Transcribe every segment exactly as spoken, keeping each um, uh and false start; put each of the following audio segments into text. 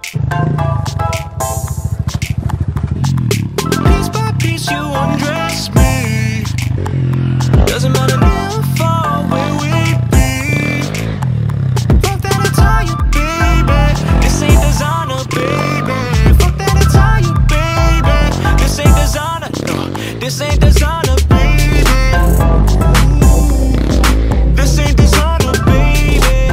Piece by piece you undress me. Doesn't matter how far where we be. Fuck that attire, baby. This ain't designer, baby. Fuck that attire, baby. This ain't designer, no. This ain't designer, baby. Ooh. This ain't designer, baby.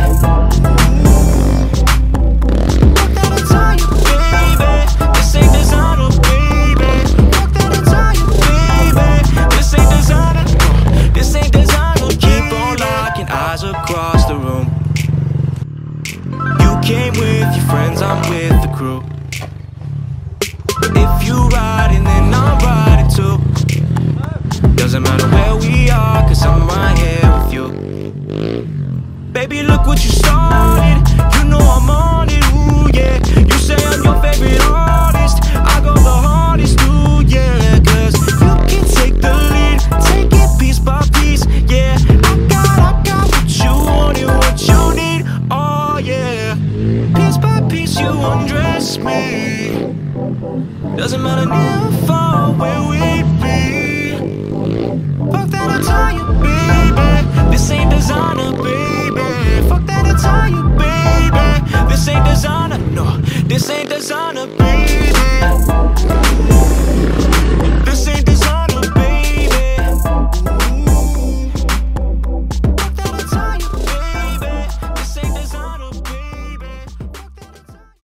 Fuck that attire, baby. This ain't designer, baby. Fuck that attire, baby. This ain't designer, no. This ain't designer. Keep on locking eyes across the room. You came with your friends, I'm with the crew. If you riding, then I'm riding too. Doesn't matter where we are, cause I'm right here with you. Baby, look what you started. You know I'm on it, ooh yeah. You say I'm your favorite artist, I go the hardest, ooh yeah. Cause you can take the lead, take it piece by piece, yeah. I got, I got what you want and what you need, oh yeah. Piece by piece you undress me. Doesn't matter how far where we be. Fuck that attire, baby. This ain't designer, baby. Fuck that attire, baby. This ain't designer, no. This ain't designer, baby.